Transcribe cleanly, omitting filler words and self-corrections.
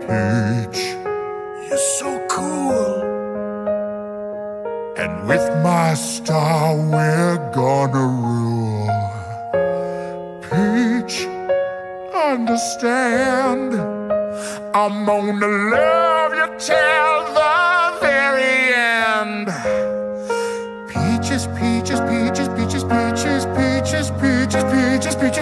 Peach, you're so cool. And with my star we're gonna rule. Peach, understand, I'm gonna love you till